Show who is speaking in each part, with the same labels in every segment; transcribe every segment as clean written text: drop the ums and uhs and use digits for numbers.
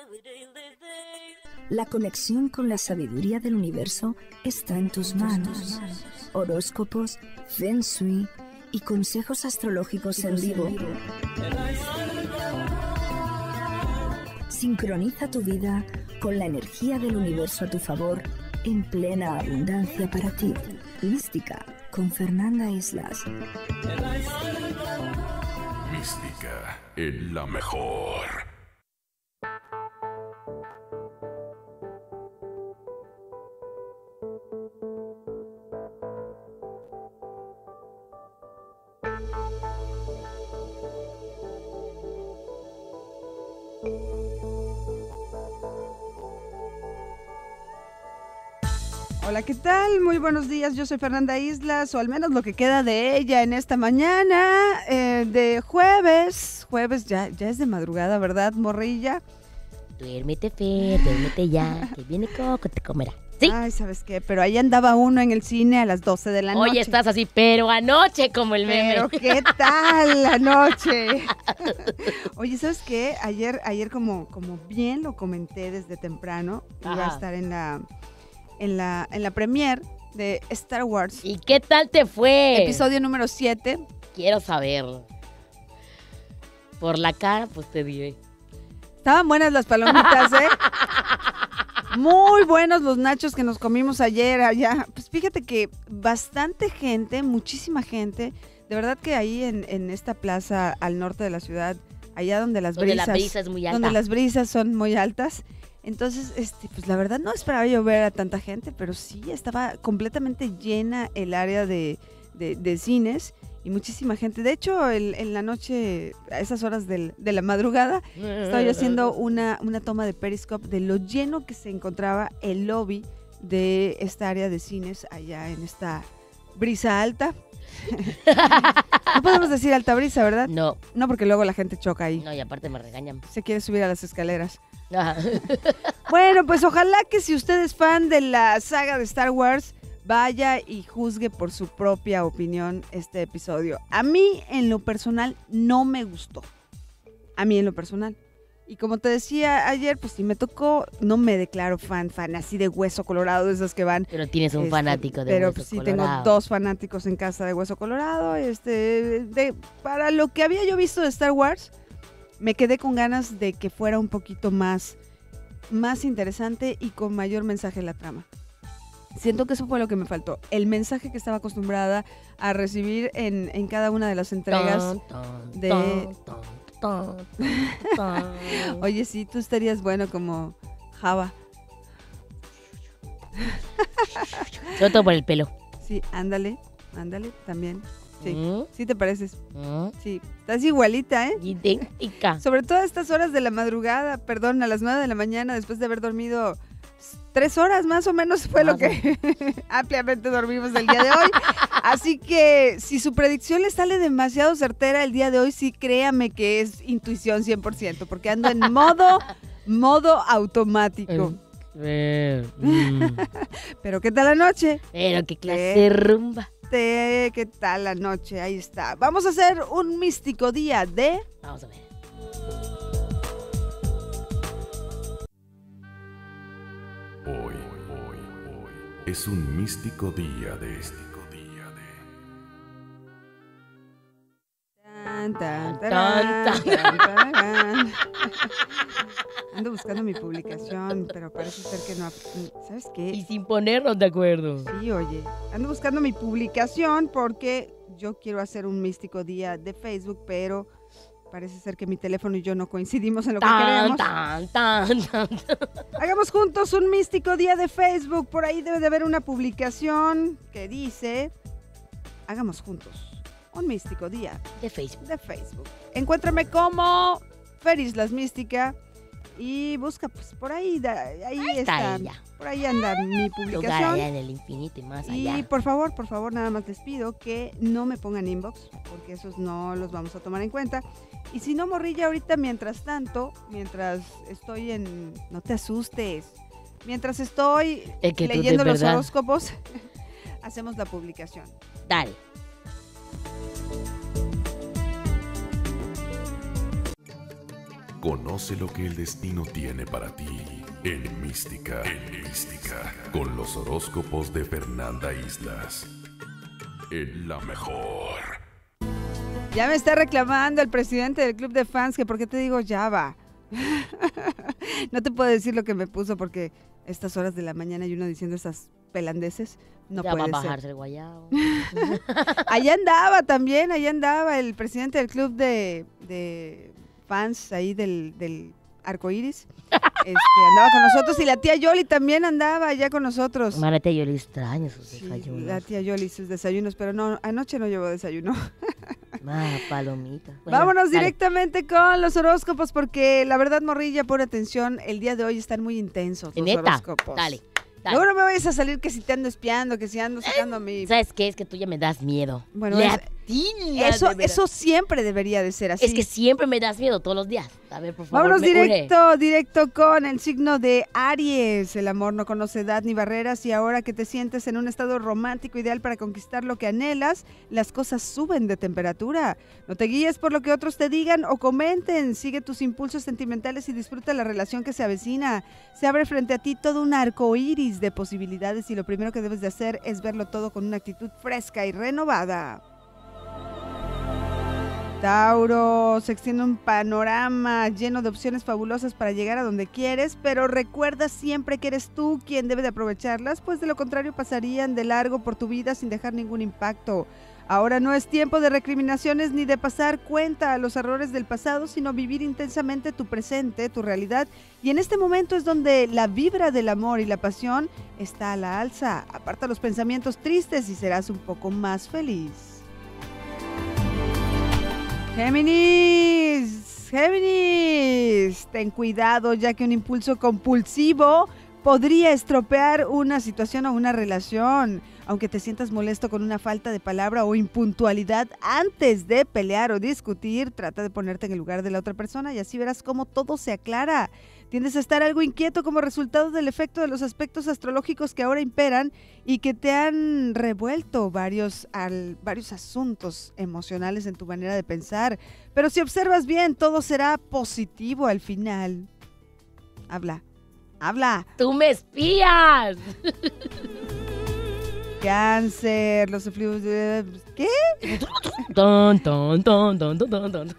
Speaker 1: La conexión con la sabiduría del universo está en tus manos. Horóscopos, Feng Shui y consejos astrológicos en vivo. Sincroniza tu vida con la energía del universo a tu favor en plena abundancia para ti. Mística con Fernanda Islas.
Speaker 2: Mística es la mejor.
Speaker 3: Hola, ¿qué tal? Muy buenos días, yo soy Fernanda Islas, o al menos lo que queda de ella en esta mañana de jueves. Jueves ya es de madrugada, ¿verdad, morrilla?
Speaker 4: Duérmete, Fer, duérmete ya, que viene Coco, te comerá. ¿Sí?
Speaker 3: Ay, ¿sabes qué? Pero ahí andaba uno en el cine a las 12 de la noche.
Speaker 4: Oye, estás así, pero anoche como el meme.
Speaker 3: Pero ¿qué tal la noche? Oye, ¿sabes qué? Ayer como bien lo comenté desde temprano, iba a estar en la premier de Star Wars.
Speaker 4: ¿Y qué tal te fue?
Speaker 3: Episodio número 7.
Speaker 4: Quiero saber. Por la cara, pues te diré.
Speaker 3: Estaban buenas las palomitas, ¿eh? Muy buenos los nachos que nos comimos ayer allá. Pues fíjate que bastante gente, muchísima gente. De verdad que ahí en esta plaza al norte de la ciudad, allá donde la brisa
Speaker 4: es muy alta.
Speaker 3: Donde las brisas son muy altas. Entonces, pues la verdad no esperaba yo ver a tanta gente, pero sí estaba completamente llena el área de cines y muchísima gente. De hecho, en la noche, a esas horas de la madrugada, estaba yo haciendo una toma de Periscope de lo lleno que se encontraba el lobby de esta área de cines allá en esta brisa alta. No podemos decir alta brisa, ¿verdad?
Speaker 4: No.
Speaker 3: No, porque luego la gente choca ahí.
Speaker 4: No, y aparte me regañan.
Speaker 3: Se quiere subir a las escaleras. Bueno, pues ojalá que si usted es fan de la saga de Star Wars, vaya y juzgue por su propia opinión este episodio. A mí, en lo personal, no me gustó. A mí, en lo personal. Y como te decía ayer, pues si me tocó, no me declaro fan así de hueso colorado, de esos que van.
Speaker 4: Pero tienes un fanático de
Speaker 3: Hueso
Speaker 4: Colorado.
Speaker 3: Pero sí, tengo 2 fanáticos en casa de Hueso Colorado. Para lo que había yo visto de Star Wars, me quedé con ganas de que fuera un poquito más interesante y con mayor mensaje en la trama. Siento que eso fue lo que me faltó. El mensaje que estaba acostumbrada a recibir en cada una de las entregas Oye, sí, tú estarías bueno como Java.
Speaker 4: Sobre todo por el pelo.
Speaker 3: Sí, ándale, también. Sí, sí te pareces. Sí, estás igualita, ¿eh?
Speaker 4: Idéntica.
Speaker 3: Sobre todo a estas horas de la madrugada, a las 9 de la mañana, después de haber dormido 3 horas más o menos fue lo que ampliamente dormimos el día de hoy. Así que si su predicción le sale demasiado certera el día de hoy, sí créame que es intuición 100%, porque ando en modo automático. Pero ¿qué tal la noche?
Speaker 4: Pero qué clase de rumba.
Speaker 3: ¿Qué tal la noche? Ahí está. Vamos a hacer un místico día de...
Speaker 4: Vamos a ver.
Speaker 2: Hoy es un místico día de
Speaker 3: Ando buscando mi publicación, pero parece ser que no. ¿Sabes qué?
Speaker 4: Y sin ponernos de acuerdo.
Speaker 3: Sí, oye. Ando buscando mi publicación porque yo quiero hacer un místico día de Facebook, pero parece ser que mi teléfono y yo no coincidimos en lo que queremos. Hagamos juntos un místico día de Facebook. Por ahí debe de haber una publicación que dice: hagamos juntos un místico día
Speaker 4: de Facebook.
Speaker 3: Encuéntrame como Ferislas Mística y busca pues por ahí, ahí está ella. Por ahí anda mi publicación.
Speaker 4: Lugar allá en el infinito y más allá.
Speaker 3: Y por favor, nada más les pido que no me pongan inbox, porque esos no los vamos a tomar en cuenta. Y si no, morrilla, ahorita mientras estoy no te asustes, mientras estoy leyendo los horóscopos, hacemos la publicación.
Speaker 4: Dale.
Speaker 2: Conoce lo que el destino tiene para ti en Mística, con los horóscopos de Fernanda Islas. En La Mejor.
Speaker 3: Ya me está reclamando el presidente del club de fans que por qué te digo Java. No te puedo decir lo que me puso porque estas horas de la mañana y uno diciendo esas pelandeces no
Speaker 4: ya
Speaker 3: puede
Speaker 4: va a
Speaker 3: ser.
Speaker 4: bajarse el guayabo.
Speaker 3: Allá andaba el presidente del club de fans ahí del arcoíris. Andaba con nosotros y la tía Yoli también andaba allá con nosotros.
Speaker 4: La tía Yoli extraña sus
Speaker 3: Sí,
Speaker 4: desayunos.
Speaker 3: la tía Yoli sus desayunos, pero no, anoche no llevó desayuno.
Speaker 4: Palomita. Bueno,
Speaker 3: Vámonos
Speaker 4: dale.
Speaker 3: directamente con los horóscopos porque la verdad, morrilla, pon atención, el día de hoy están muy intensos los
Speaker 4: ¿Neta?
Speaker 3: horóscopos.
Speaker 4: Dale.
Speaker 3: Luego no me vayas a salir que si te ando espiando, que si ando sacando a mi...
Speaker 4: ¿Sabes qué? Es que tú ya me das miedo.
Speaker 3: Bueno,
Speaker 4: Le
Speaker 3: es-
Speaker 4: atinas, de verdad.
Speaker 3: Eso siempre debería de ser así.
Speaker 4: Es que siempre me das miedo todos los días. A ver, por favor,
Speaker 3: Vámonos
Speaker 4: me une.
Speaker 3: directo con el signo de Aries. El amor no conoce edad ni barreras y ahora que te sientes en un estado romántico ideal para conquistar lo que anhelas, las cosas suben de temperatura. No te guíes por lo que otros te digan o comenten. Sigue tus impulsos sentimentales y disfruta la relación que se avecina. Se abre frente a ti todo un arco iris de posibilidades y lo primero que debes de hacer es verlo todo con una actitud fresca y renovada. Tauro, se extiende un panorama lleno de opciones fabulosas para llegar a donde quieres, pero recuerda siempre que eres tú quien debe de aprovecharlas, pues de lo contrario pasarían de largo por tu vida sin dejar ningún impacto. Ahora no es tiempo de recriminaciones ni de pasar cuenta a los errores del pasado, sino vivir intensamente tu presente, tu realidad, y en este momento es donde la vibra del amor y la pasión está a la alza. Aparta los pensamientos tristes y serás un poco más feliz. Géminis, ten cuidado ya que un impulso compulsivo podría estropear una situación o una relación. Aunque te sientas molesto con una falta de palabra o impuntualidad antes de pelear o discutir, trata de ponerte en el lugar de la otra persona y así verás cómo todo se aclara. Tiendes a estar algo inquieto como resultado del efecto de los aspectos astrológicos que ahora imperan y que te han revuelto varios asuntos emocionales en tu manera de pensar. Pero si observas bien, todo será positivo al final. Habla.
Speaker 4: ¡Tú me espías!
Speaker 3: Cáncer, los efluvios de... ¿Qué?
Speaker 4: Ton, ton, ton, ton, ton, ton, ton.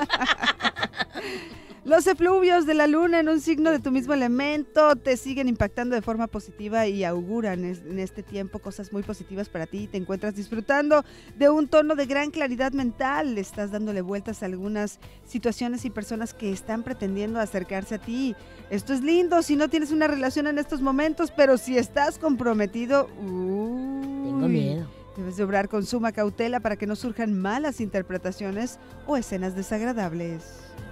Speaker 3: Los efluvios de la luna en un signo de tu mismo elemento te siguen impactando de forma positiva y auguran en este tiempo cosas muy positivas para ti. Te encuentras disfrutando de un tono de gran claridad mental. Estás dándole vueltas a algunas situaciones y personas que están pretendiendo acercarse a ti. Esto es lindo si no tienes una relación en estos momentos, pero si estás comprometido...
Speaker 4: Tengo miedo.
Speaker 3: Debes de obrar con suma cautela para que no surjan malas interpretaciones o escenas desagradables.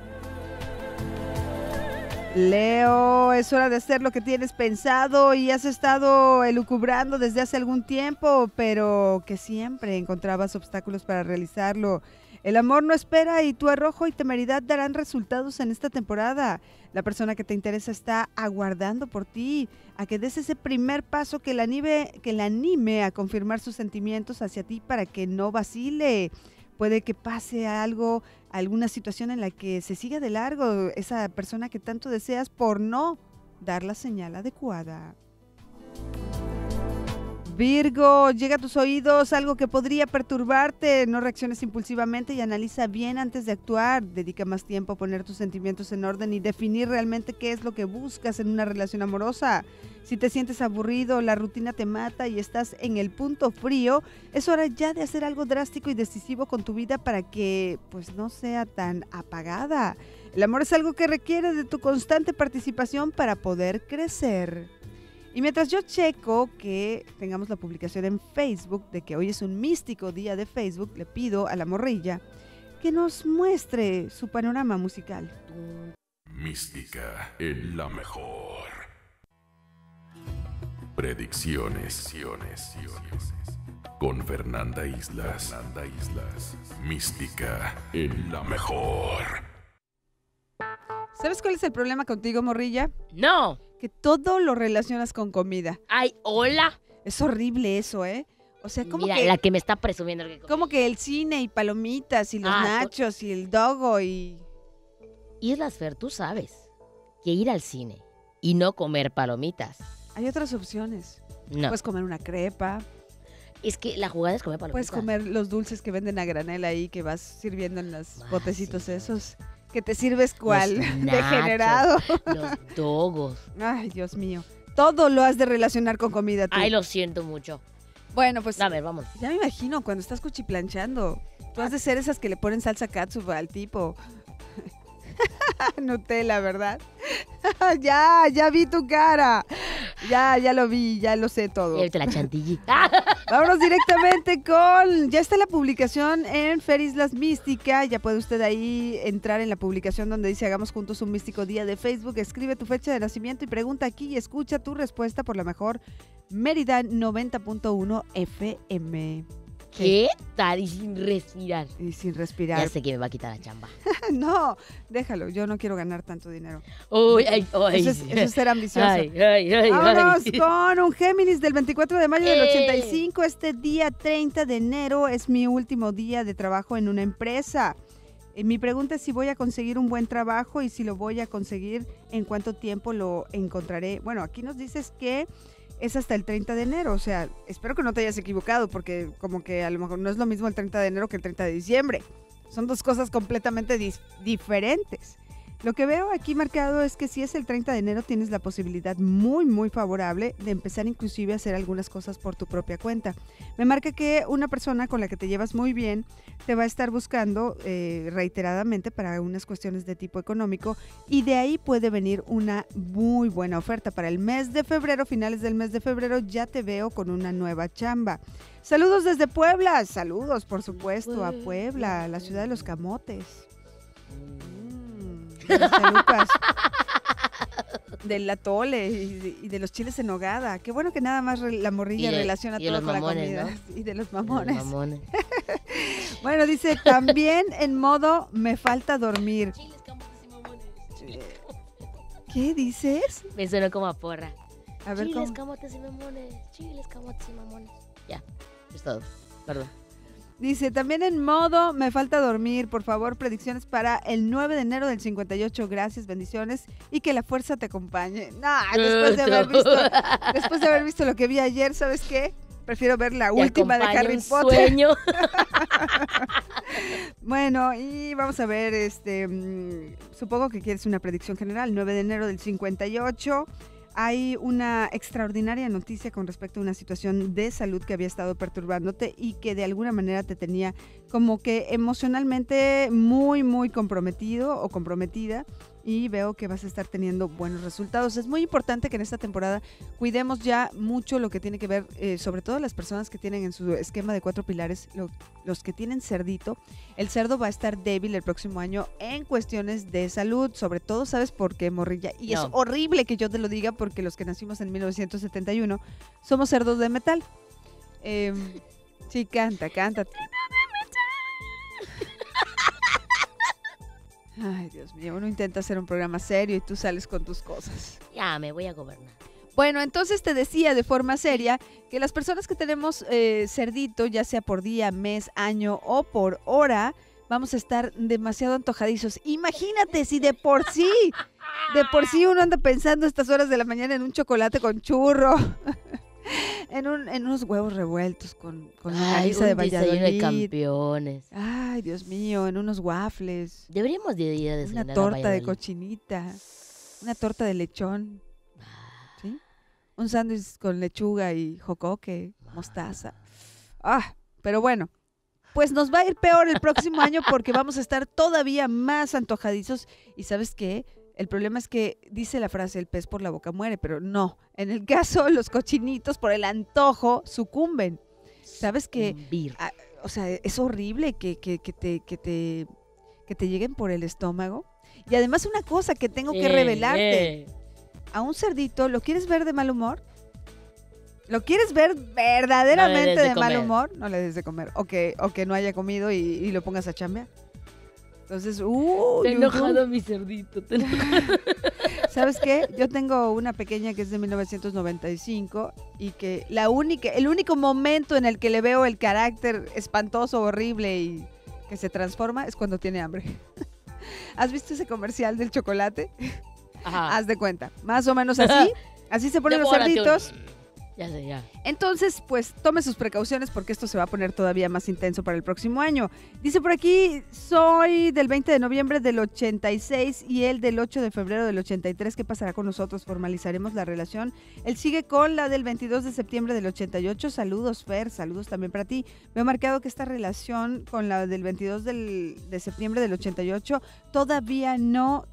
Speaker 3: Leo, es hora de hacer lo que tienes pensado y has estado elucubrando desde hace algún tiempo, pero que siempre encontrabas obstáculos para realizarlo. El amor no espera y tu arrojo y temeridad darán resultados en esta temporada. La persona que te interesa está aguardando por ti, a que des ese primer paso que la anime a confirmar sus sentimientos hacia ti para que no vacile. Puede que pase algo, alguna situación en la que se siga de largo esa persona que tanto deseas por no dar la señal adecuada. Virgo, llega a tus oídos algo que podría perturbarte. No reacciones impulsivamente y analiza bien antes de actuar. Dedica más tiempo a poner tus sentimientos en orden y definir realmente qué es lo que buscas en una relación amorosa. Si te sientes aburrido, la rutina te mata y estás en el punto frío, es hora ya de hacer algo drástico y decisivo con tu vida para que pues no sea tan apagada. El amor es algo que requiere de tu constante participación para poder crecer. Y mientras yo checo que tengamos la publicación en Facebook de que hoy es un místico día de Facebook, le pido a la morrilla que nos muestre su panorama musical.
Speaker 2: Mística en La Mejor. Predicciones. Con Fernanda Islas. Mística en La Mejor.
Speaker 3: ¿Sabes cuál es el problema contigo, morrilla?
Speaker 4: ¡No!
Speaker 3: Que todo lo relacionas con comida.
Speaker 4: ¡Ay, hola!
Speaker 3: Es horrible eso, ¿eh? O sea,
Speaker 4: Mira, la que me está presumiendo.
Speaker 3: como que el cine y palomitas y los
Speaker 4: Ah,
Speaker 3: nachos y el dogo y...
Speaker 4: Islas Fer, tú sabes que ir al cine y no comer palomitas.
Speaker 3: Hay otras opciones.
Speaker 4: No.
Speaker 3: Puedes comer una crepa,
Speaker 4: Es que la jugada es comer palomitas.
Speaker 3: puedes comer los dulces que venden a granel ahí que vas sirviendo en los botecitos
Speaker 4: sí.
Speaker 3: esos. Que te sirves cual
Speaker 4: Los nachos,
Speaker 3: degenerado.
Speaker 4: Los dogos.
Speaker 3: Ay, Dios mío. Todo lo has de relacionar con comida tú.
Speaker 4: Ay, lo siento mucho.
Speaker 3: Bueno, pues
Speaker 4: A ver, vamos.
Speaker 3: ya me imagino cuando estás cuchiplanchando. Tú has de ser esas que le ponen salsa catsup al tipo. Nutella, ¿verdad? ya vi tu cara. Ya lo vi, ya lo sé todo.
Speaker 4: Llévate la chantilly.
Speaker 3: Vámonos directamente con... Ya está la publicación en Fer Islas Mística. Ya puede usted ahí entrar en la publicación donde dice Hagamos Juntos un Místico Día de Facebook. Escribe tu fecha de nacimiento y pregunta aquí y escucha tu respuesta por la mejor Mérida 90.1 FM.
Speaker 4: ¿Qué tal? Y sin respirar.
Speaker 3: Y sin
Speaker 4: Ya
Speaker 3: respirar.
Speaker 4: sé que me va a quitar la chamba.
Speaker 3: No, déjalo. Yo no quiero ganar tanto dinero.
Speaker 4: Uy, ay, ay.
Speaker 3: Eso es ser ambicioso.
Speaker 4: Ay.
Speaker 3: Vámonos con un Géminis del 24 de mayo del
Speaker 4: ¡Eh!
Speaker 3: 85. Este día 30 de enero es mi último día de trabajo en una empresa. Mi pregunta es si voy a conseguir un buen trabajo y si lo voy a conseguir, en cuánto tiempo lo encontraré. Bueno, aquí nos dices que es hasta el 30 de enero, o sea, espero que no te hayas equivocado porque como que a lo mejor no es lo mismo el 30 de enero que el 30 de diciembre. Son dos cosas completamente diferentes. Lo que veo aquí marcado es que si es el 30 de enero tienes la posibilidad muy, muy favorable de empezar inclusive a hacer algunas cosas por tu propia cuenta. Me marca que una persona con la que te llevas muy bien te va a estar buscando reiteradamente para unas cuestiones de tipo económico y de ahí puede venir una muy buena oferta. Para el mes de febrero, finales del mes de febrero, ya te veo con una nueva chamba. Saludos desde Puebla, saludos por supuesto a Puebla, la ciudad de los camotes. De las chalupas, del atole y de los chiles en nogada. Qué bueno que nada más la morrilla relaciona
Speaker 4: y de
Speaker 3: todo
Speaker 4: los
Speaker 3: con
Speaker 4: mamones,
Speaker 3: la comida.
Speaker 4: ¿no?
Speaker 3: Y de los mamones.
Speaker 4: Los mamones.
Speaker 3: Bueno, dice, también en modo me falta dormir.
Speaker 4: Chiles, camotes y mamones.
Speaker 3: ¿Qué dices?
Speaker 4: Me suena como a porra.
Speaker 3: A ver,
Speaker 4: Chiles,
Speaker 3: ¿cómo?
Speaker 4: camotes y mamones. Chiles, camotes y mamones. Ya, es todo. Perdón.
Speaker 3: Dice, también en modo me falta dormir. Por favor, predicciones para el 9 de enero del 58. Gracias, bendiciones. Y que la fuerza te acompañe. No, después de haber visto lo que vi ayer, ¿sabes qué? Prefiero ver la última de Harry Potter.
Speaker 4: Sueño.
Speaker 3: Bueno, y vamos a ver, supongo que quieres una predicción general. 9 de enero del 58. Hay una extraordinaria noticia con respecto a una situación de salud que había estado perturbándote y que de alguna manera te tenía como que emocionalmente muy, muy comprometido o comprometida, y veo que vas a estar teniendo buenos resultados. Es muy importante que en esta temporada cuidemos ya mucho lo que tiene que ver, sobre todo las personas que tienen en su esquema de 4 pilares, los que tienen cerdito. El cerdo va a estar débil el próximo año en cuestiones de salud, sobre todo, ¿sabes por qué, morrilla? Y
Speaker 4: No.
Speaker 3: es horrible que yo te lo diga porque los que nacimos en 1971 somos cerdos de metal. Sí, canta. Ay, Dios mío, uno intenta hacer un programa serio y tú sales con tus cosas.
Speaker 4: Ya, me voy a gobernar.
Speaker 3: Bueno, entonces te decía de forma seria que las personas que tenemos cerdito, ya sea por día, mes, año o por hora, vamos a estar demasiado antojadizos. Imagínate si de por sí uno anda pensando a estas horas de la mañana en un chocolate con churro, en unos huevos revueltos con la misa de
Speaker 4: un desayuno de
Speaker 3: Valladolid.
Speaker 4: campeones.
Speaker 3: Ay, Dios mío, en unos waffles,
Speaker 4: Deberíamos de ir a
Speaker 3: una
Speaker 4: desayunar a
Speaker 3: torta de
Speaker 4: Valladolid.
Speaker 3: cochinita, una torta de lechón, ¿sí? Un sándwich con lechuga y jocoque, mostaza. Pero bueno, pues nos va a ir peor el próximo año porque vamos a estar todavía más antojadizos. ¿Y sabes qué? El problema es que dice la frase, el pez por la boca muere, pero no. En el caso, los cochinitos por el antojo sucumben. ¿Sabes qué?
Speaker 4: Bir.
Speaker 3: O sea, es horrible que te lleguen por el estómago. Y además una cosa que tengo que revelarte. A un cerdito, ¿lo quieres ver de mal humor? ¿Lo quieres ver verdaderamente
Speaker 4: No le des de
Speaker 3: de mal
Speaker 4: comer.
Speaker 3: humor? No le des de comer. O que no haya comido y lo pongas a chambear. Entonces,
Speaker 4: Te he enojado mi cerdito.
Speaker 3: ¿sabes qué? Yo tengo una pequeña que es de 1995 y que el único momento en el que le veo el carácter espantoso, horrible y que se transforma es cuando tiene hambre. ¿Has visto ese comercial del chocolate?
Speaker 4: Ajá.
Speaker 3: Haz de cuenta, más o menos así. Así se ponen los
Speaker 4: Devórate
Speaker 3: cerditos.
Speaker 4: Ya sé, ya.
Speaker 3: Entonces, pues tome sus precauciones porque esto se va a poner todavía más intenso para el próximo año. Dice por aquí, soy del 20 de noviembre del 86 y él del 8 de febrero del 83. ¿Qué pasará con nosotros? ¿Formalizaremos la relación? Él sigue con la del 22 de septiembre del 88. Saludos, Fer, saludos también para ti. Me ha marcado que esta relación con la del 22 de septiembre del 88 todavía no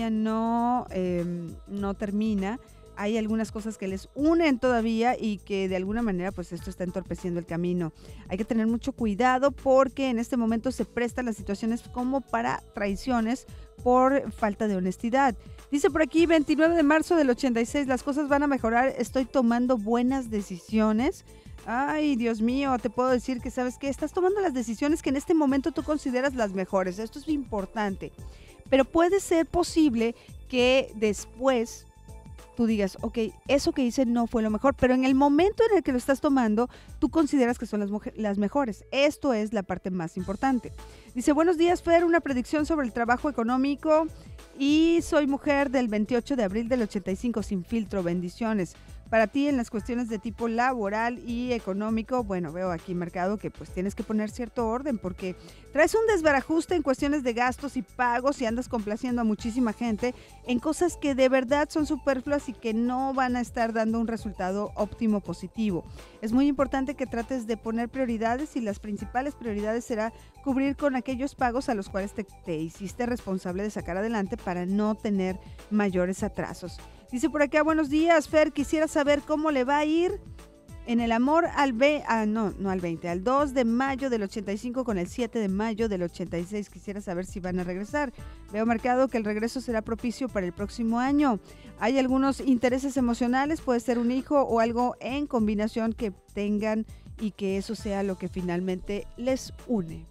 Speaker 3: termina. Hay algunas cosas que les unen todavía y que de alguna manera pues esto está entorpeciendo el camino. Hay que tener mucho cuidado porque en este momento se prestan las situaciones como para traiciones por falta de honestidad. Dice por aquí, 29 de marzo del 86, las cosas van a mejorar, estoy tomando buenas decisiones. Ay, Dios mío, te puedo decir que, ¿sabes qué? Estás tomando las decisiones que en este momento tú consideras las mejores. Esto es importante. Pero puede ser posible que después tú digas, ok, eso que hice no fue lo mejor, pero en el momento en el que lo estás tomando, tú consideras que son las mejores. Esto es la parte más importante. Dice, buenos días, Fer, una predicción sobre el trabajo económico y soy mujer del 28 de abril del 85, sin filtro, bendiciones. Para ti en las cuestiones de tipo laboral y económico, bueno, veo aquí marcado que pues tienes que poner cierto orden porque traes un desbarajuste en cuestiones de gastos y pagos y andas complaciendo a muchísima gente en cosas que de verdad son superfluas y que no van a estar dando un resultado óptimo positivo. Es muy importante que trates de poner prioridades y las principales prioridades será cubrir con aquellos pagos a los cuales te hiciste responsable de sacar adelante para no tener mayores atrasos. Dice por acá, buenos días, Fer, quisiera saber cómo le va a ir en el amor al 2 de mayo del 85 con el 7 de mayo del 86. Quisiera saber si van a regresar. Veo marcado que el regreso será propicio para el próximo año. Hay algunos intereses emocionales, puede ser un hijo o algo en combinación que tengan y que eso sea lo que finalmente les une.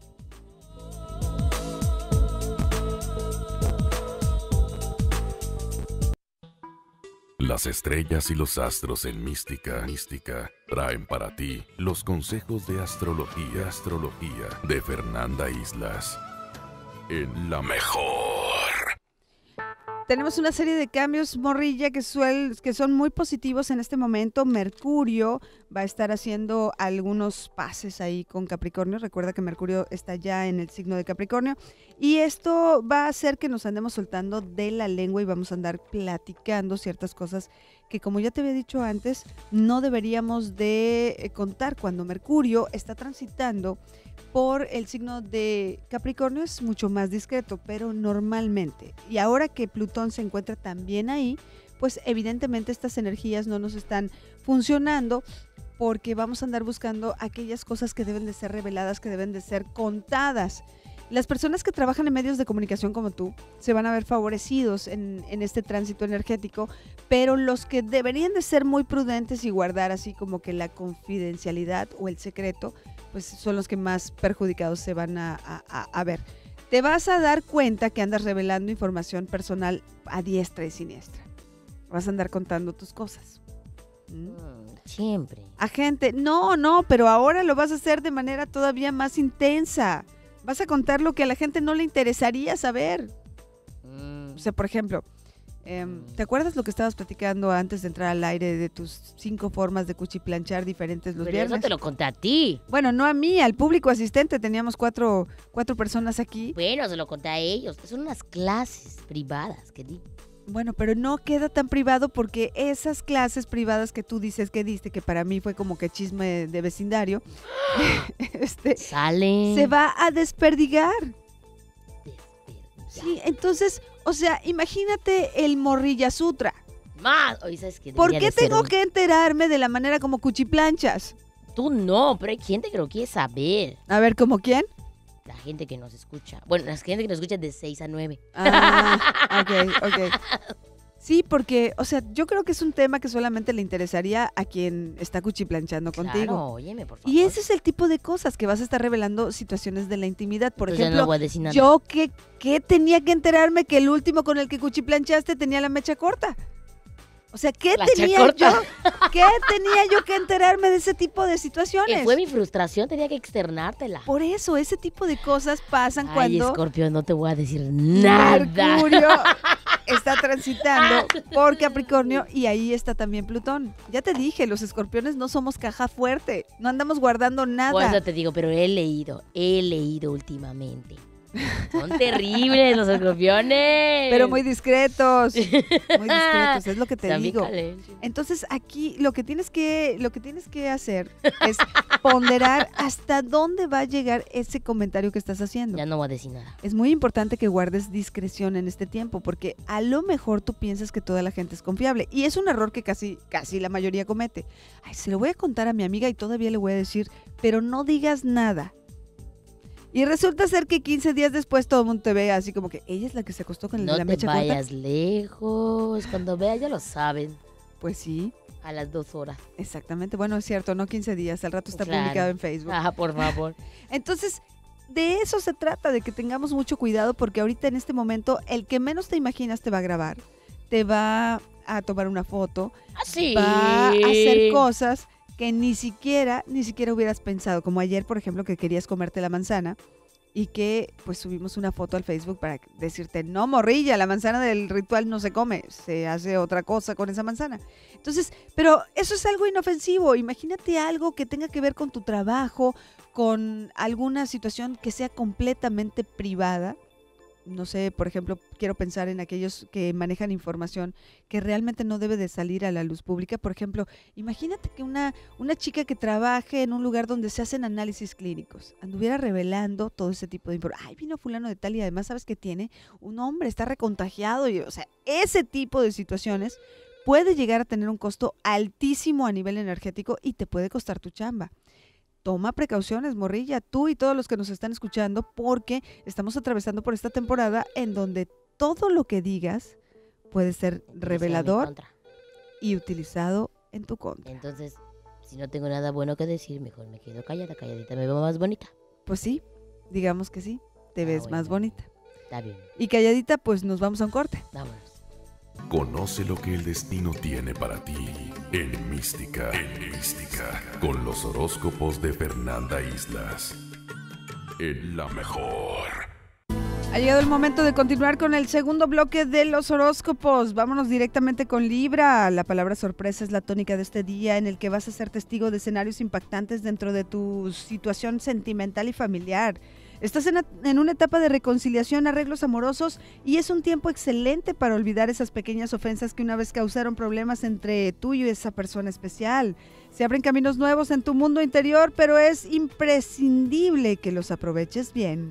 Speaker 2: Las estrellas y los astros en Mística traen para ti los consejos de astrología de Fernanda Islas. En La Mejor.
Speaker 3: Tenemos una serie de cambios, Morrilla, que son muy positivos en este momento. Mercurio va a estar haciendo algunos pases ahí con Capricornio. Recuerda que Mercurio está ya en el signo de Capricornio. Y esto va a hacer que nos andemos soltando de la lengua y vamos a andar platicando ciertas cosas que, como ya te había dicho antes, no deberíamos de contar. Cuando Mercurio está transitando por el signo de Capricornio es mucho más discreto, pero normalmente. Y ahora que Plutón se encuentra también ahí, pues evidentemente estas energías no nos están funcionando porque vamos a andar buscando aquellas cosas que deben de ser reveladas, que deben de ser contadas. Las personas que trabajan en medios de comunicación como tú se van a ver favorecidos en este tránsito energético, pero los que deberían de ser muy prudentes y guardar así como que la confidencialidad o el secreto, pues son los que más perjudicados se van a ver. Te vas a dar cuenta que andas revelando información personal a diestra y siniestra. Vas a andar contando tus cosas.
Speaker 4: Siempre.
Speaker 3: A gente, no, pero ahora lo vas a hacer de manera todavía más intensa. Vas a contar lo que a la gente no le interesaría saber. O sea, por ejemplo, ¿te acuerdas lo que estabas platicando antes de entrar al aire de tus 5 formas de cuchiplanchar diferentes los viernes?
Speaker 4: Pero eso te lo conté a ti.
Speaker 3: Bueno, no a mí, al público asistente. Teníamos cuatro personas aquí.
Speaker 4: Bueno, se lo conté a ellos. Son unas clases privadas que di.
Speaker 3: Bueno, pero no queda tan privado porque esas clases privadas que tú dices que diste, que para mí fue como que chisme de vecindario,
Speaker 4: Sale.
Speaker 3: se va a desperdigar. Sí, entonces, o sea, imagínate el Morrilla Sutra.
Speaker 4: Más. Oye, ¿sabes qué?
Speaker 3: ¿Por
Speaker 4: Debería
Speaker 3: qué
Speaker 4: de ser
Speaker 3: tengo que enterarme de la manera como cuchiplanchas?
Speaker 4: Tú no, pero hay gente que lo quiere saber.
Speaker 3: A ver, ¿como quién?
Speaker 4: La gente que nos escucha. Bueno, la gente que nos escucha de 6 a 9.
Speaker 3: Ah, ok. Sí, porque, o sea, yo creo que es un tema que solamente le interesaría a quien está cuchiplanchando contigo.
Speaker 4: Claro, óyeme, por favor.
Speaker 3: Y ese es el tipo de cosas que vas a estar revelando situaciones de la intimidad. Por
Speaker 4: Entonces
Speaker 3: ejemplo,
Speaker 4: no voy a decir nada.
Speaker 3: yo ¿qué tenía que enterarme que el último con el que cuchiplanchaste tenía la mecha corta? O sea, ¿qué
Speaker 4: La
Speaker 3: tenía
Speaker 4: chacorta.
Speaker 3: yo que enterarme de ese tipo de situaciones?
Speaker 4: Fue mi frustración, tenía que externártela.
Speaker 3: Por eso, ese tipo de cosas pasan
Speaker 4: Ay,
Speaker 3: cuando
Speaker 4: Escorpio, no te voy a decir nada.
Speaker 3: Mercurio está transitando por Capricornio y ahí está también Plutón. Ya te dije, los escorpiones no somos caja fuerte, no andamos guardando nada.
Speaker 4: Por eso te digo, pero he leído últimamente. Son terribles los escorpiones.
Speaker 3: Pero muy discretos, es lo que te
Speaker 4: Están bien
Speaker 3: digo.
Speaker 4: calientes.
Speaker 3: Entonces aquí lo que tienes que hacer es ponderar hasta dónde va a llegar ese comentario que estás haciendo.
Speaker 4: Ya no voy a decir nada.
Speaker 3: Es muy importante que guardes discreción en este tiempo, porque a lo mejor tú piensas que toda la gente es confiable. Y es un error que casi la mayoría comete. Ay, se lo voy a contar a mi amiga y todavía le voy a decir, pero no digas nada. Y resulta ser que 15 días después todo el mundo te ve así como que ella es la que se acostó con el de
Speaker 4: No
Speaker 3: la
Speaker 4: te
Speaker 3: mecha corta.
Speaker 4: vayas lejos. Cuando veas ya lo saben.
Speaker 3: Pues sí,
Speaker 4: A las 2 horas.
Speaker 3: exactamente. Bueno, es cierto, no 15 días. Al rato está
Speaker 4: Claro.
Speaker 3: publicado en Facebook.
Speaker 4: Ah, por favor.
Speaker 3: Entonces, de eso se trata, de que tengamos mucho cuidado, porque ahorita en este momento el que menos te imaginas te va a grabar, te va a tomar una foto,
Speaker 4: Así.
Speaker 3: va a hacer cosas que ni siquiera hubieras pensado, como ayer, por ejemplo, que querías comerte la manzana y que pues subimos una foto al Facebook para decirte, no, morrilla, la manzana del ritual no se come, se hace otra cosa con esa manzana. Entonces, pero eso es algo inofensivo. Imagínate algo que tenga que ver con tu trabajo, con alguna situación que sea completamente privada. No sé, por ejemplo, quiero pensar en aquellos que manejan información que realmente no debe de salir a la luz pública. Por ejemplo, imagínate que una chica que trabaje en un lugar donde se hacen análisis clínicos anduviera revelando todo ese tipo de información. Ay, vino fulano de tal y además, ¿sabes qué tiene? Un hombre, está recontagiado. O sea, ese tipo de situaciones puede llegar a tener un costo altísimo a nivel energético y te puede costar tu chamba. Toma precauciones, morrilla, tú y todos los que nos están escuchando, porque estamos atravesando por esta temporada en donde todo lo que digas puede ser revelador y utilizado en tu contra.
Speaker 4: Entonces, si no tengo nada bueno que decir, mejor me quedo calladita, me veo más bonita.
Speaker 3: Pues sí, digamos que sí, te ves
Speaker 4: bueno.
Speaker 3: más bonita.
Speaker 4: Está bien,
Speaker 3: Y calladita, pues nos vamos a un corte.
Speaker 4: vámonos.
Speaker 2: Conoce lo que el destino tiene para ti en Mística, con los horóscopos de Fernanda Islas. En la mejor.
Speaker 3: Ha llegado el momento de continuar con el segundo bloque de los horóscopos. Vámonos directamente con Libra. La palabra sorpresa es la tónica de este día en el que vas a ser testigo de escenarios impactantes dentro de tu situación sentimental y familiar. Estás en una etapa de reconciliación, arreglos amorosos y es un tiempo excelente para olvidar esas pequeñas ofensas que una vez causaron problemas entre tú y esa persona especial. Se abren caminos nuevos en tu mundo interior, pero es imprescindible que los aproveches bien.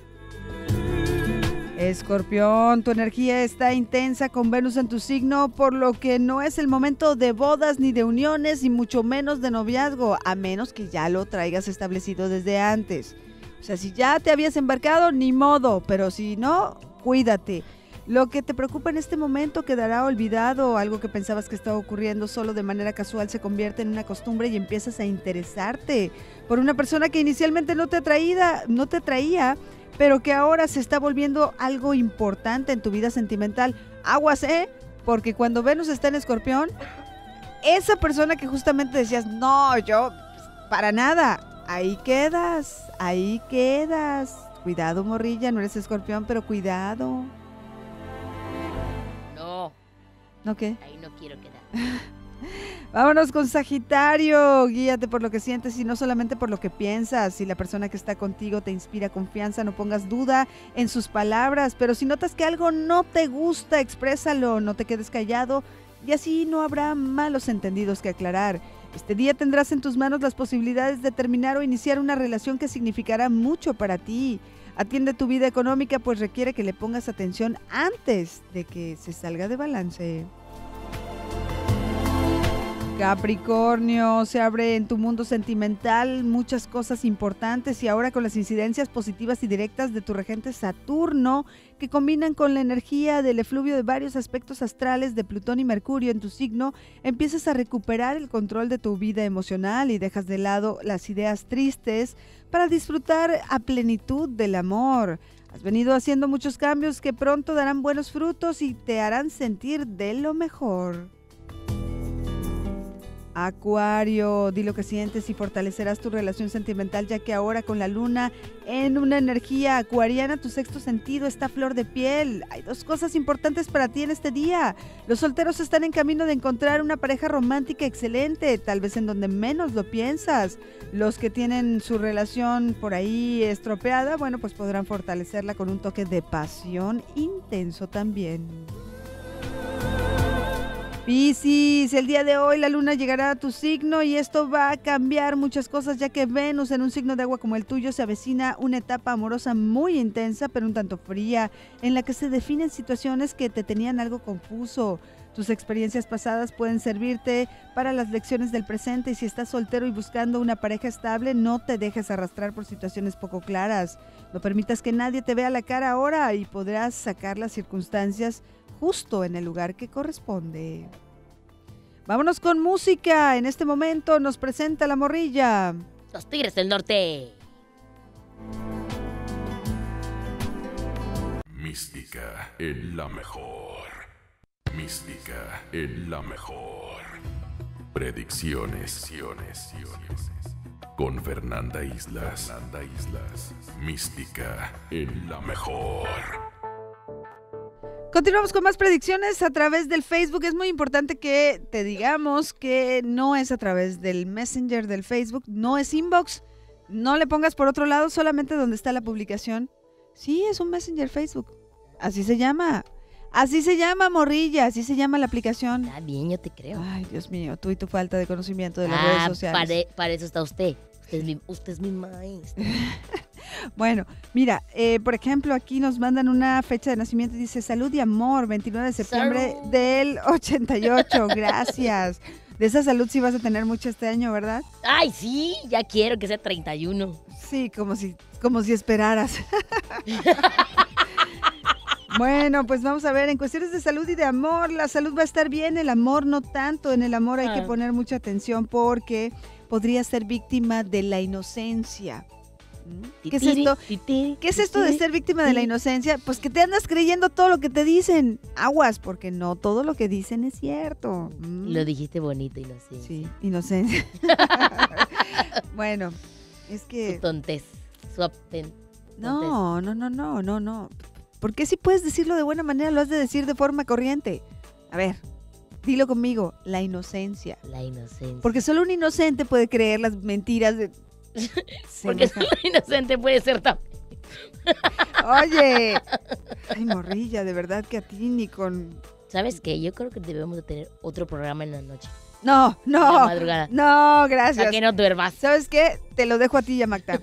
Speaker 3: Escorpión, tu energía está intensa con Venus en tu signo, por lo que no es el momento de bodas ni de uniones y mucho menos de noviazgo, a menos que ya lo traigas establecido desde antes. O sea, si ya te habías embarcado, ni modo, pero si no, cuídate. Lo que te preocupa en este momento quedará olvidado, algo que pensabas que estaba ocurriendo solo de manera casual se convierte en una costumbre y empiezas a interesarte por una persona que inicialmente no te atraía, pero que ahora se está volviendo algo importante en tu vida sentimental. Aguas, porque cuando Venus está en Escorpión, esa persona que justamente decías, no, yo, para nada, ahí quedas. Cuidado, morrilla, no eres Escorpión, pero cuidado.
Speaker 4: No,
Speaker 3: ¿No qué?
Speaker 4: ahí no quiero quedar.
Speaker 3: Vámonos con Sagitario, guíate por lo que sientes y no solamente por lo que piensas. Si la persona que está contigo te inspira confianza, no pongas duda en sus palabras, pero si notas que algo no te gusta, exprésalo, no te quedes callado y así no habrá malos entendidos que aclarar. Este día tendrás en tus manos las posibilidades de terminar o iniciar una relación que significará mucho para ti. Atiende tu vida económica, pues requiere que le pongas atención antes de que se salga de balance. Capricornio, se abre en tu mundo sentimental muchas cosas importantes y ahora con las incidencias positivas y directas de tu regente Saturno, que combinan con la energía del efluvio de varios aspectos astrales de Plutón y Mercurio en tu signo, empiezas a recuperar el control de tu vida emocional y dejas de lado las ideas tristes para disfrutar a plenitud del amor. Has venido haciendo muchos cambios que pronto darán buenos frutos y te harán sentir de lo mejor. Acuario, di lo que sientes y fortalecerás tu relación sentimental, ya que ahora con la luna en una energía acuariana, tu sexto sentido está a flor de piel. Hay 2 cosas importantes para ti en este día. Los solteros están en camino de encontrar una pareja romántica excelente, tal vez en donde menos lo piensas. Los que tienen su relación por ahí estropeada, bueno, pues podrán fortalecerla con un toque de pasión intenso también. Piscis, el día de hoy la luna llegará a tu signo y esto va a cambiar muchas cosas, ya que Venus en un signo de agua como el tuyo se avecina una etapa amorosa muy intensa pero un tanto fría, en la que se definen situaciones que te tenían algo confuso. Tus experiencias pasadas pueden servirte para las lecciones del presente y si estás soltero y buscando una pareja estable, no te dejes arrastrar por situaciones poco claras. No permitas que nadie te vea la cara ahora y podrás sacar las circunstancias justo en el lugar que corresponde. Vámonos con música. En este momento nos presenta la morrilla.
Speaker 4: Los Tigres del Norte.
Speaker 2: Mística en la mejor. Mística en la mejor. Predicciones. Con Fernanda Islas. Mística en la mejor.
Speaker 3: Continuamos con más predicciones a través del Facebook. Es muy importante que te digamos que no es a través del Messenger del Facebook, no es inbox, no le pongas por otro lado, solamente donde está la publicación. Sí, es un Messenger Facebook, así se llama, morrilla, así se llama la aplicación.
Speaker 4: Está bien, yo te creo.
Speaker 3: Ay, Dios mío, tú y tu falta de conocimiento de las redes sociales.
Speaker 4: Para eso está usted. Usted es mi maestro.
Speaker 3: Bueno, mira, por ejemplo, aquí nos mandan una fecha de nacimiento y dice salud y amor, 29 de septiembre
Speaker 4: Salud.
Speaker 3: del 88, gracias. De esa salud sí vas a tener mucho este año, ¿verdad?
Speaker 4: Ay, sí, ya quiero que sea 31.
Speaker 3: Sí, como si esperaras. Bueno, pues vamos a ver, en cuestiones de salud y de amor, la salud va a estar bien, el amor no tanto. En el amor hay que poner mucha atención porque podría ser víctima de la inocencia. ¿Qué es esto? ¿Qué es esto de ser víctima de la inocencia? Pues que te andas creyendo todo lo que te dicen. Aguas, porque no todo lo que dicen es cierto.
Speaker 4: Lo dijiste bonito, inocencia.
Speaker 3: Sí, inocencia. Bueno, es que...
Speaker 4: Su tontez, su
Speaker 3: No. ¿Por qué si puedes decirlo de buena manera lo has de decir de forma corriente? A ver, dilo conmigo, la inocencia.
Speaker 4: La inocencia.
Speaker 3: Porque solo un inocente puede creer las mentiras de...
Speaker 4: Porque solo un inocente puede ser tan...
Speaker 3: Oye, ay, morrilla, de verdad que a ti ni con...
Speaker 4: ¿Sabes qué? Yo creo que debemos de tener otro programa en la noche.
Speaker 3: No,
Speaker 4: En la madrugada.
Speaker 3: no, gracias.
Speaker 4: Para que no duermas.
Speaker 3: ¿Sabes qué? Te lo dejo a ti, Yamacta.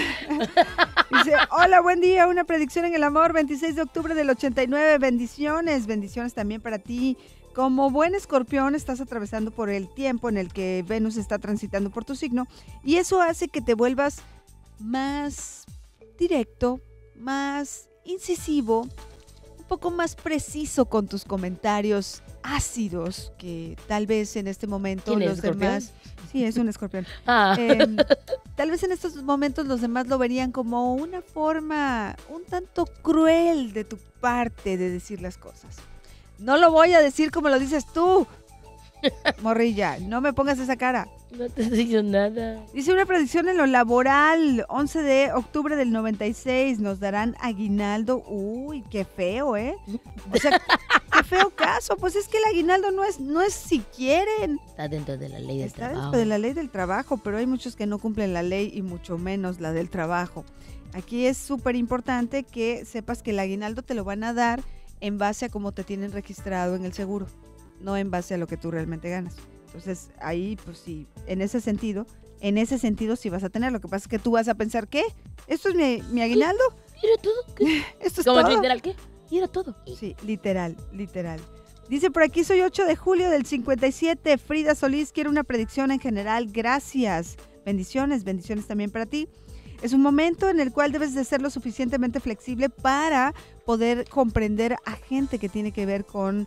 Speaker 3: Dice, hola, buen día, una predicción en el amor, 26 de octubre del 89, bendiciones también para ti. Como buen escorpión estás atravesando por el tiempo en el que Venus está transitando por tu signo y eso hace que te vuelvas más directo, más incisivo, un poco más preciso con tus comentarios ácidos que tal vez en este momento
Speaker 4: ¿Quién es,
Speaker 3: los
Speaker 4: escorpión?
Speaker 3: demás... Sí, es un escorpión.
Speaker 4: Ah.
Speaker 3: Tal vez en estos momentos los demás lo verían como una forma un tanto cruel de tu parte de decir las cosas. No lo voy a decir como lo dices tú, morrilla, no me pongas esa cara.
Speaker 4: No te estoy diciendo nada.
Speaker 3: Dice una predicción en lo laboral, 11 de octubre del 96, nos darán aguinaldo. Uy, qué feo, ¿eh? O sea, qué feo caso, pues es que el aguinaldo no es si quieren.
Speaker 4: Está dentro de la ley del
Speaker 3: Está
Speaker 4: trabajo.
Speaker 3: dentro de la ley del trabajo, pero hay muchos que no cumplen la ley y mucho menos la del trabajo. Aquí es súper importante que sepas que el aguinaldo te lo van a dar en base a cómo te tienen registrado en el seguro, no en base a lo que tú realmente ganas. Entonces, ahí, pues sí, en ese sentido sí vas a tener. Lo que pasa es que tú vas a pensar, ¿qué? ¿Esto es mi aguinaldo?
Speaker 4: ¿Y era todo? ¿Qué?
Speaker 3: ¿Esto es
Speaker 4: ¿Cómo
Speaker 3: todo?
Speaker 4: literal qué? ¿Y era todo?
Speaker 3: Sí, literal. Dice por aquí, soy 8 de julio del 57, Frida Solís, quiero una predicción en general, gracias. Bendiciones también para ti. Es un momento en el cual debes de ser lo suficientemente flexible para poder comprender a gente que tiene que ver con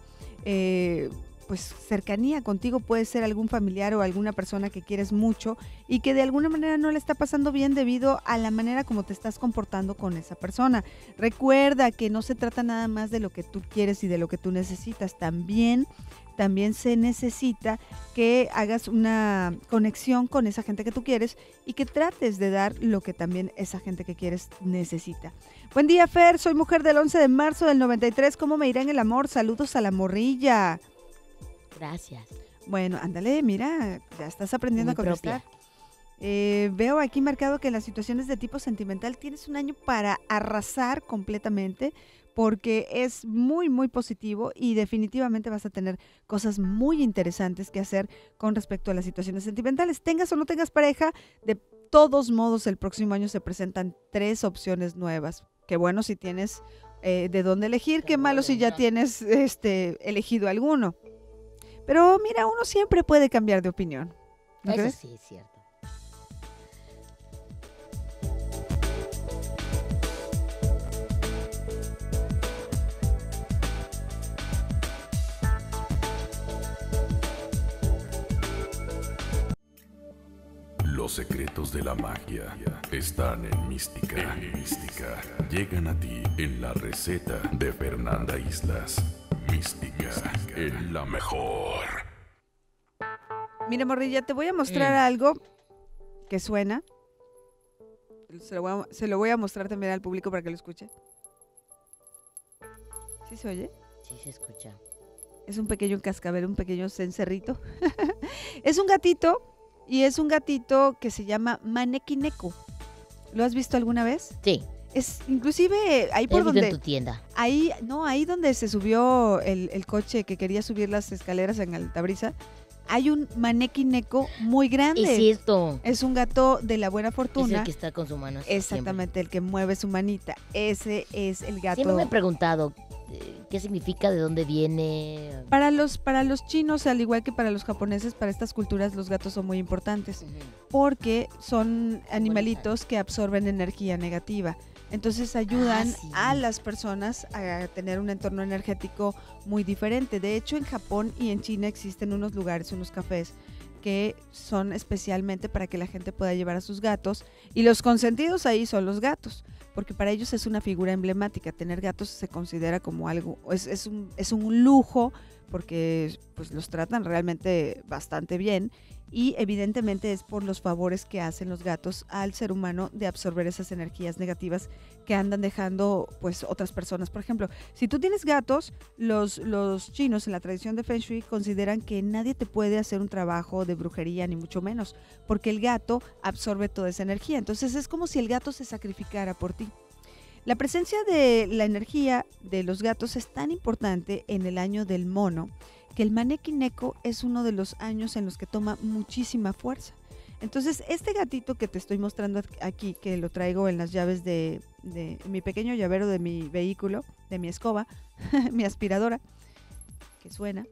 Speaker 3: pues cercanía contigo. Puede ser algún familiar o alguna persona que quieres mucho y que de alguna manera no le está pasando bien debido a la manera como te estás comportando con esa persona. Recuerda que no se trata nada más de lo que tú quieres y de lo que tú necesitas, también también se necesita que hagas una conexión con esa gente que tú quieres y que trates de dar lo que también esa gente que quieres necesita. Buen día, Fer, soy mujer del 11 de marzo del 93, ¿cómo me irá en el amor? Saludos a la morrilla.
Speaker 4: Gracias.
Speaker 3: Bueno, ándale, mira, ya estás aprendiendo a contestar. Veo aquí marcado que en las situaciones de tipo sentimental tienes un año para arrasar completamente, porque es muy, muy positivo y definitivamente vas a tener cosas muy interesantes que hacer con respecto a las situaciones sentimentales. Tengas o no tengas pareja, de todos modos el próximo año se presentan 3 opciones nuevas. Qué bueno si tienes de dónde elegir, qué malo si ya tienes elegido alguno. Pero mira, uno siempre puede cambiar de opinión, ¿no
Speaker 4: Eso
Speaker 3: crees?
Speaker 4: sí es cierto.
Speaker 2: Los secretos de la magia están en Mística. En Mística. Llegan a ti en la receta de Fernanda Islas. Mística es la mejor.
Speaker 3: Mira, morrilla, te voy a mostrar algo que suena. Se lo voy a mostrar también al público para que lo escuche. ¿Sí se oye?
Speaker 4: Sí se escucha.
Speaker 3: Es un pequeño cascabel, un pequeño cencerrito. Es un gatito, y es un gatito que se llama Maneki Neko. ¿Lo has visto alguna vez?
Speaker 4: Sí.
Speaker 3: Es inclusive ahí por
Speaker 4: He visto en
Speaker 3: donde...
Speaker 4: tu tienda.
Speaker 3: Ahí donde se subió el coche que quería subir las escaleras en Altabrisa, hay un Maneki Neko muy grande.
Speaker 4: Es cierto.
Speaker 3: Es un gato de la buena
Speaker 4: Es
Speaker 3: fortuna.
Speaker 4: el que está con su mano.
Speaker 3: Exactamente, el que mueve su manita. Ese es el gato.
Speaker 4: Siempre me he preguntado qué significa, de dónde viene.
Speaker 3: Para los chinos, al igual que para los japoneses, para estas culturas los gatos son muy importantes
Speaker 4: Ujú.
Speaker 3: porque son animalitos que absorben energía negativa. Entonces ayudan
Speaker 4: sí.
Speaker 3: a las personas a tener un entorno energético muy diferente. De hecho, en Japón y en China existen unos lugares, unos cafés que son especialmente para que la gente pueda llevar a sus gatos, y los consentidos ahí son los gatos, porque para ellos es una figura emblemática. Tener gatos se considera como algo, es un lujo, porque pues los tratan realmente bastante bien, y evidentemente es por los favores que hacen los gatos al ser humano de absorber esas energías negativas que andan dejando pues otras personas. Por ejemplo, si tú tienes gatos, los chinos en la tradición de Feng Shui consideran que nadie te puede hacer un trabajo de brujería, ni mucho menos, porque el gato absorbe toda esa energía. Entonces es como si el gato se sacrificara por ti. La presencia de la energía de los gatos es tan importante en el año del mono, que el Maneki Neko es uno de los años en los que toma muchísima fuerza. Entonces, este gatito que te estoy mostrando aquí, que lo traigo en las llaves de mi pequeño llavero de mi vehículo, de mi escoba, mi aspiradora, que suena.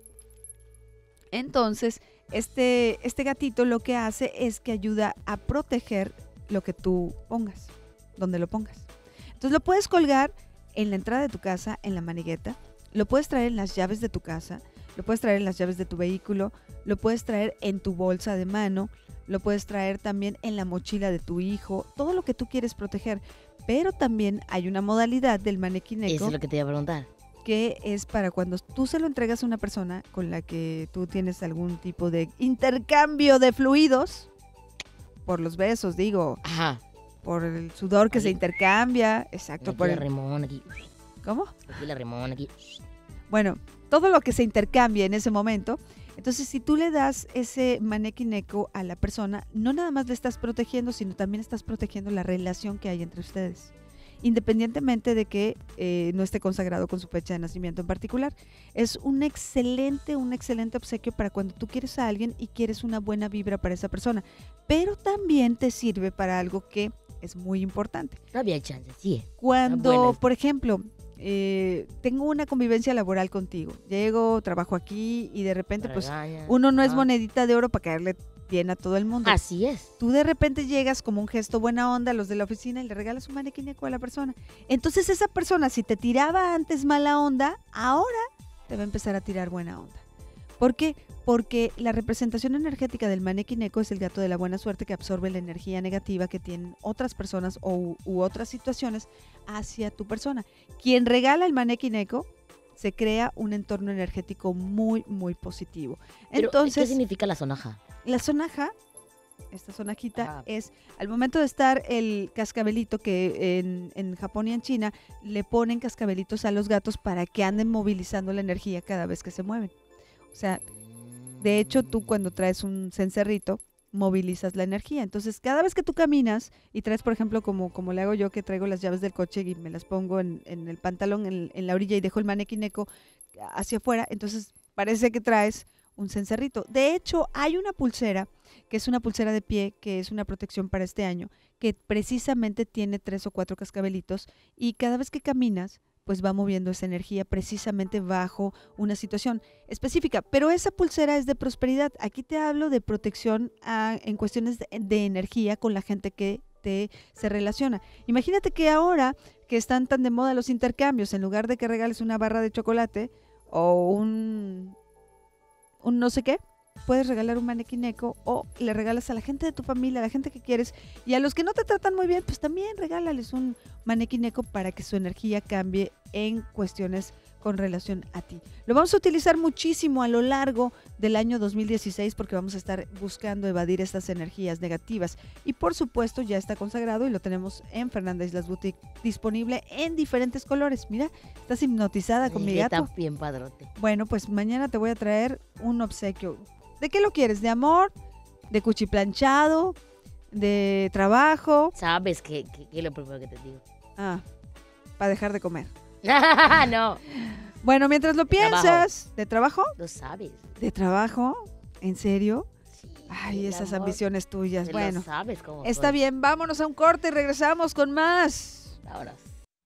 Speaker 3: Entonces, este gatito lo que hace es que ayuda a proteger lo que tú pongas, donde lo pongas. Entonces, lo puedes colgar en la entrada de tu casa, en la manigueta, lo puedes traer en las llaves de tu casa, lo puedes traer en las llaves de tu vehículo, lo puedes traer en tu bolsa de mano, lo puedes traer también en la mochila de tu hijo, todo lo que tú quieres proteger. Pero también hay una modalidad del Maneki Neko.
Speaker 4: Eso es lo que te iba a preguntar.
Speaker 3: Que es para cuando tú se lo entregas a una persona con la que tú tienes algún tipo de intercambio de fluidos, por los besos, digo,
Speaker 4: Ajá.
Speaker 3: por el sudor que se intercambia, exacto.
Speaker 4: Aquí
Speaker 3: Por
Speaker 4: la
Speaker 3: el,
Speaker 4: remón, aquí.
Speaker 3: ¿cómo?
Speaker 4: Aquí la remón, aquí.
Speaker 3: Bueno, todo lo que se intercambia en ese momento. Entonces, si tú le das ese Maneki Neko a la persona, no nada más le estás protegiendo, sino también estás protegiendo la relación que hay entre ustedes, independientemente de que no esté consagrado con su fecha de nacimiento en particular. Es un excelente obsequio para cuando tú quieres a alguien y quieres una buena vibra para esa persona, pero también te sirve para algo que es muy importante.
Speaker 4: No había chance, sí.
Speaker 3: Cuando,
Speaker 4: Buena.
Speaker 3: por ejemplo, tengo una convivencia laboral contigo, llego, trabajo aquí y de repente pues
Speaker 4: Regaña.
Speaker 3: uno no es
Speaker 4: Ah.
Speaker 3: monedita de oro para caerle bien a todo el mundo.
Speaker 4: Así es.
Speaker 3: Tú de repente llegas como un gesto buena onda a los de la oficina y le regalas un Maneki Neko a la persona. Entonces esa persona, si te tiraba antes mala onda, ahora te va a empezar a tirar buena onda. ¿Por qué? Porque la representación energética del Maneki Neko es el gato de la buena suerte que absorbe la energía negativa que tienen otras personas u otras situaciones hacia tu persona. Quien regala el Maneki Neko se crea un entorno energético muy, muy positivo.
Speaker 4: Pero,
Speaker 3: Entonces,
Speaker 4: ¿qué significa la sonaja?
Speaker 3: la sonaja, esta sonajita,
Speaker 4: Ah.
Speaker 3: es al momento de estar el cascabelito, que en Japón y en China le ponen cascabelitos a los gatos para que anden movilizando la energía cada vez que se mueven. O sea, de hecho, tú cuando traes un cencerrito, movilizas la energía. Entonces, cada vez que tú caminas y traes, por ejemplo, como le hago yo, que traigo las llaves del coche y me las pongo en el pantalón, en la orilla, y dejo el manequineco hacia afuera, entonces parece que traes un cencerrito. De hecho, hay una pulsera, que es una pulsera de pie, que es una protección para este año, que precisamente tiene 3 o 4 cascabelitos, y cada vez que caminas, pues va moviendo esa energía precisamente bajo una situación específica. Pero esa pulsera es de prosperidad. Aquí te hablo de protección en cuestiones de energía con la gente que se relaciona. Imagínate que ahora que están tan de moda los intercambios, en lugar de que regales una barra de chocolate o un no sé qué, puedes regalar un manequineco, o le regalas a la gente de tu familia, a la gente que quieres, y a los que no te tratan muy bien, pues también regálales un manequineco para que su energía cambie en cuestiones con relación a ti. Lo vamos a utilizar muchísimo a lo largo del año 2016 porque vamos a estar buscando evadir estas energías negativas. Y por supuesto ya está consagrado y lo tenemos en Fernanda Islas Boutique, disponible en diferentes colores. Mira, estás hipnotizada con mi gato.
Speaker 4: Está bien padrote.
Speaker 3: Bueno, pues mañana te voy a traer un obsequio. ¿De qué lo quieres? ¿De amor? ¿De cuchiplanchado? ¿De trabajo?
Speaker 4: ¿Sabes qué es lo primero que te digo?
Speaker 3: Ah, para dejar de comer.
Speaker 4: No.
Speaker 3: Bueno, mientras lo piensas, ¿de trabajo?
Speaker 4: Lo sabes.
Speaker 3: ¿De trabajo? ¿En serio?
Speaker 4: Sí,
Speaker 3: Ay,
Speaker 4: el
Speaker 3: esas
Speaker 4: amor,
Speaker 3: ambiciones tuyas.
Speaker 4: te
Speaker 3: Bueno,
Speaker 4: lo sabes cómo
Speaker 3: está
Speaker 4: soy.
Speaker 3: bien, vámonos a un corte y regresamos con más.
Speaker 4: Ahora.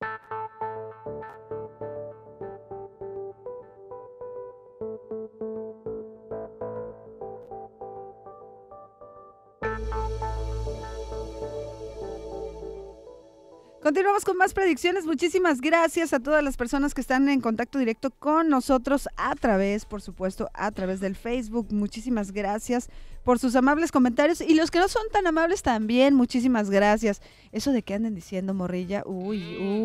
Speaker 3: Continuamos con más predicciones. Muchísimas gracias a todas las personas que están en contacto directo con nosotros a través, por supuesto, a través del Facebook. Muchísimas gracias por sus amables comentarios, y los que no son tan amables también, muchísimas gracias. Eso de que anden diciendo morrilla, uy.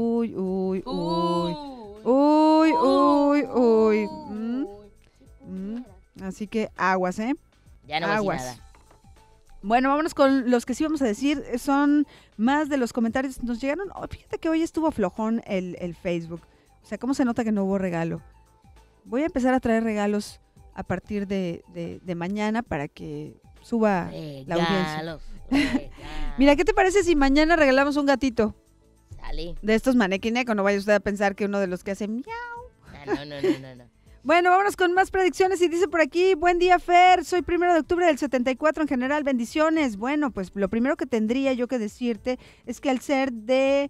Speaker 3: Así que aguas, ¿eh?
Speaker 4: Ya no voy a decir
Speaker 3: Aguas.
Speaker 4: nada.
Speaker 3: Bueno, vámonos con los que sí vamos a decir. Son más de los comentarios. Nos llegaron. Fíjate que hoy estuvo flojón el Facebook. O sea, ¿cómo se nota que no hubo regalo? Voy a empezar a traer regalos a partir de mañana para que suba la audiencia.
Speaker 4: Regalos.
Speaker 3: Mira, ¿qué te parece si mañana regalamos un gatito
Speaker 4: Sale.
Speaker 3: de estos manequineco? No vaya usted a pensar que uno de los que hace miau.
Speaker 4: No.
Speaker 3: Bueno, vámonos con más predicciones, y dice por aquí: buen día, Fer, soy 1 de octubre del 74 en general, bendiciones. Bueno, pues lo primero que tendría yo que decirte es que al ser de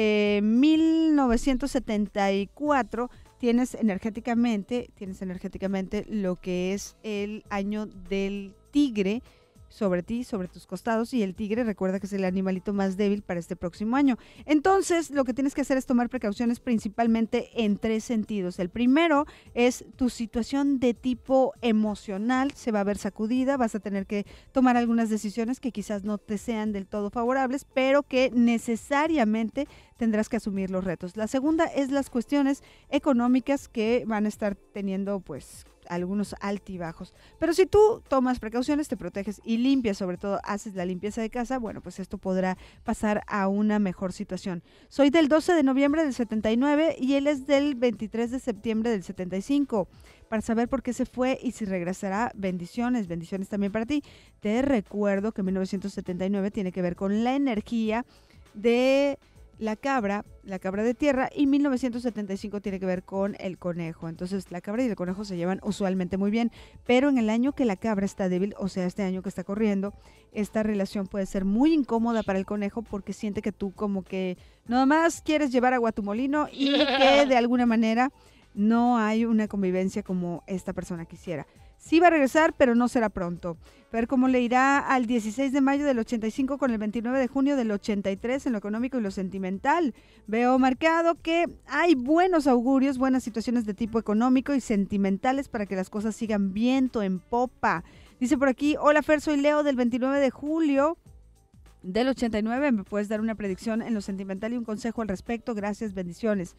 Speaker 3: 1974, tienes energéticamente lo que es el año del tigre sobre ti, sobre tus costados, y el tigre, recuerda que es el animalito más débil para este próximo año. Entonces, lo que tienes que hacer es tomar precauciones principalmente en 3 sentidos. El primero es tu situación de tipo emocional, se va a ver sacudida, vas a tener que tomar algunas decisiones que quizás no te sean del todo favorables, pero que necesariamente tendrás que asumir los retos. La segunda es las cuestiones económicas, que van a estar teniendo pues algunos altibajos. Pero si tú tomas precauciones, te proteges y limpias, sobre todo haces la limpieza de casa, bueno, pues esto podrá pasar a una mejor situación. Soy del 12 de noviembre del 79 y él es del 23 de septiembre del 75. Para saber por qué se fue y si regresará, bendiciones también para ti. Te recuerdo que 1979 tiene que ver con la energía de la cabra de tierra, y 1975 tiene que ver con el conejo. Entonces la cabra y el conejo se llevan usualmente muy bien, pero en el año que la cabra está débil, o sea, este año que está corriendo, esta relación puede ser muy incómoda para el conejo, porque siente que tú como que nada más quieres llevar agua a tu molino y que de alguna manera no hay una convivencia como esta persona quisiera. Sí va a regresar, pero no será pronto. Ver cómo le irá al 16 de mayo del 85 con el 29 de junio del 83 en lo económico y lo sentimental. Veo marcado que hay buenos augurios, buenas situaciones de tipo económico y sentimentales para que las cosas sigan viento en popa. Dice por aquí: hola Fer, soy Leo del 29 de julio del 89. ¿Me puedes dar una predicción en lo sentimental y un consejo al respecto? Gracias, bendiciones.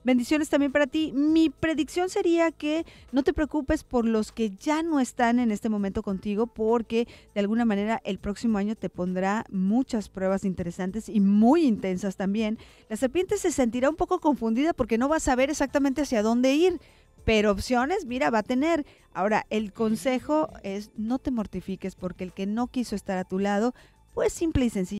Speaker 3: Bendiciones también para ti. Mi predicción sería que no te preocupes por los que ya no están en este momento contigo, porque de alguna manera el próximo año te pondrá muchas pruebas interesantes y muy intensas también. La serpiente se sentirá un poco confundida porque no va a saber exactamente hacia dónde ir, pero opciones, mira, va a tener. Ahora, el consejo es no te mortifiques porque el que no quiso estar a tu lado, pues simple y sencillo